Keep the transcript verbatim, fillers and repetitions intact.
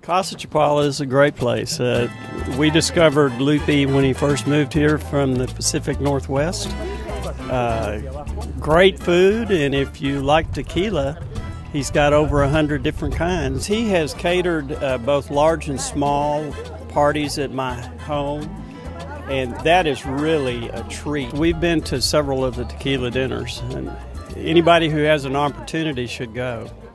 Casa Chapala is a great place. Uh, we discovered Lupe when he first moved here from the Pacific Northwest. Uh, great food, and if you like tequila, he's got over a hundred different kinds. He has catered uh, both large and small parties at my home, and that is really a treat. We've been to several of the tequila dinners, and anybody who has an opportunity should go.